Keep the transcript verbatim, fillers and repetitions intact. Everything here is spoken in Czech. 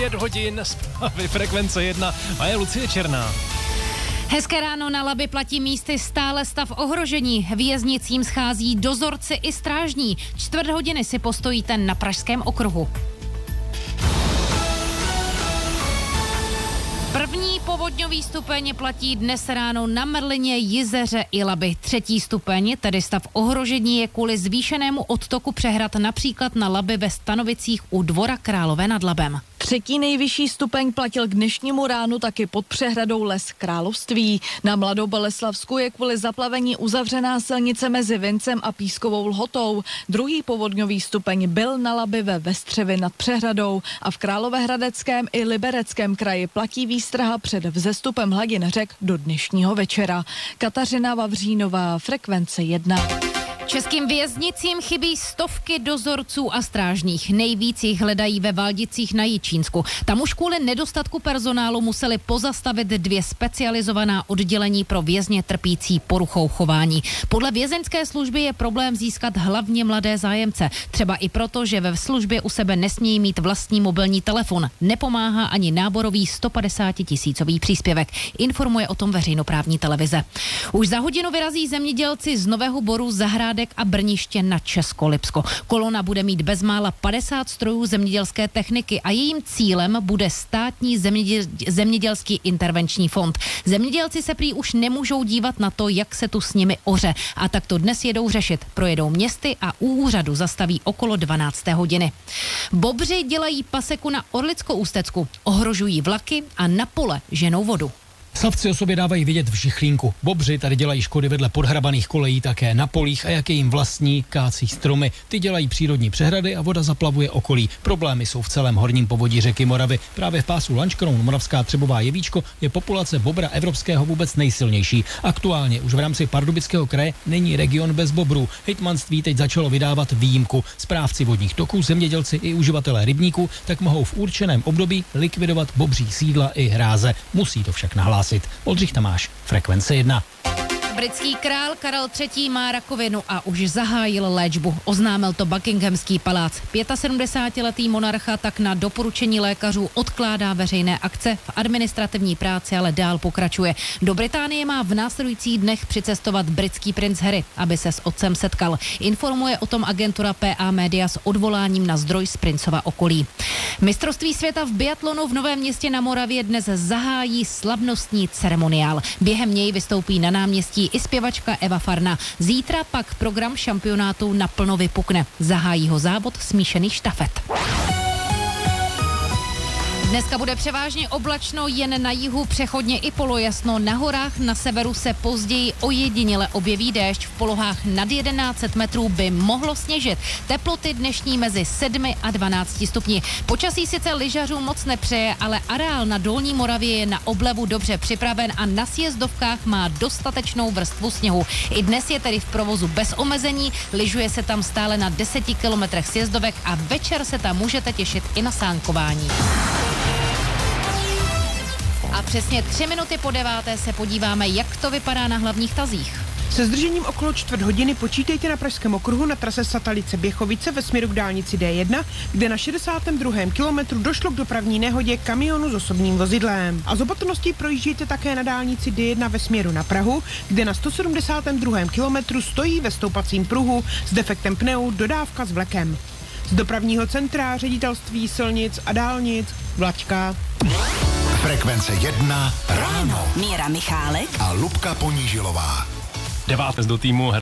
Pět hodin zprávy Frekvence jedna a je Lucie Černá. Hezké ráno, na Labi platí místy stále stav ohrožení. Věznicím schází dozorci i strážní. Čtvrt hodiny si postojíte na Pražském okruhu. První povodňový stupeň platí dnes ráno na Merlině, Jizeře i Labi. Třetí stupeň, tedy stav ohrožení, je kvůli zvýšenému odtoku přehrad například na Labi ve Stanovicích u Dvora Králové nad Labem. Třetí nejvyšší stupeň platil k dnešnímu ránu taky pod přehradou Les Království. Na Mladoboleslavsku je kvůli zaplavení uzavřená silnice mezi Vincem a Pískovou Lhotou. Druhý povodňový stupeň byl na Labi ve Vestřevi nad přehradou a v Královéhradeckém i Libereckém kraji platí výstraha před vzestupem hladin řek do dnešního večera. Kateřina Vavřínová, Frekvence jedna. Českým věznicím chybí stovky dozorců a strážních. Nejvíc jich hledají ve Valdicích na Jičínsku. Tam už kvůli nedostatku personálu museli pozastavit dvě specializovaná oddělení pro vězně trpící poruchou chování. Podle vězeňské služby je problém získat hlavně mladé zájemce. Třeba i proto, že ve službě u sebe nesmějí mít vlastní mobilní telefon. Nepomáhá ani náborový sto padesát tisícový příspěvek. Informuje o tom veřejnoprávní televize. Už za hodinu vyrazí zemědělci z Nového Boru, Zahrádek a Brniště na Českolipsko. Kolona bude mít bezmála padesát strojů zemědělské techniky a jejím cílem bude státní zeměděl, zemědělský intervenční fond. Zemědělci se prý už nemůžou dívat na to, jak se tu s nimi oře, a tak to dnes jedou řešit. Projedou městy a u úřadu zastaví okolo dvanácté hodiny. Bobři dělají paseku na Orlicko-Ústecku, ohrožují vlaky a na pole ženou vodu. Savci o sobě dávají vidět v žichlínku. Bobři tady dělají škody vedle podhrabaných kolejí také na polích a jak je jim vlastní, kácí stromy. Ty dělají přírodní přehrady a voda zaplavuje okolí. Problémy jsou v celém horním povodí řeky Moravy. Právě v pásu Lanškroun, Moravská Třebová Jevíčko je populace bobra evropského vůbec nejsilnější. Aktuálně už v rámci Pardubického kraje není region bez bobrů. Hejtmanství teď začalo vydávat výjimku. Správci vodních toků, zemědělci i uživatelé rybníků tak mohou v určeném období likvidovat bobří sídla i hráze. Musí to však nahlásit. Oldřich Tamáš, Frekvence jedna. Britský král Karel třetí. má rakovinu a už zahájil léčbu. Oznámil to Buckinghamský palác. sedmdesátiletý monarcha tak na doporučení lékařů odkládá veřejné akce. V administrativní práci ale dál pokračuje. Do Británie má v následujících dnech přicestovat britský princ Harry, aby se s otcem setkal. Informuje o tom agentura P A Media s odvoláním na zdroj z princova okolí. Mistrovství světa v biatlonu v Novém Městě na Moravě dnes zahájí slavnostní ceremoniál. Během něj vystoupí na náměstí i zpěvačka Eva Farna. Zítra pak program šampionátu naplno vypukne. Zahájí ho závod smíšených štafet. Dneska bude převážně oblačno, jen na jihu přechodně i polojasno. Na horách na severu se později ojediněle objeví déšť. V polohách nad jedenáct set metrů by mohlo sněžit. Teploty dnešní mezi sedmi a dvanácti stupni. Počasí sice lyžařům moc nepřeje, ale areál na Dolní Moravě je na oblevu dobře připraven a na sjezdovkách má dostatečnou vrstvu sněhu. I dnes je tedy v provozu bez omezení, lyžuje se tam stále na deseti kilometrech sjezdovek a večer se tam můžete těšit i na sánkování. A přesně tři minuty po deváté se podíváme, jak to vypadá na hlavních tazích. Se zdržením okolo čtvrt hodiny počítejte na Pražském okruhu na trase Satalice Běchovice ve směru k dálnici D jedna, kde na šedesátém druhém kilometru došlo k dopravní nehodě kamionu s osobním vozidlem. A z opatrností projíždějte také na dálnici D jedna ve směru na Prahu, kde na sto sedmdesátém druhém kilometru stojí ve stoupacím pruhu s defektem pneu dodávka s vlekem. Z dopravního centra Ředitelství silnic a dálnic Vlačka. Frekvence jedna ráno. Míra Michálek a Lubka Ponížilová. Devátý do týmu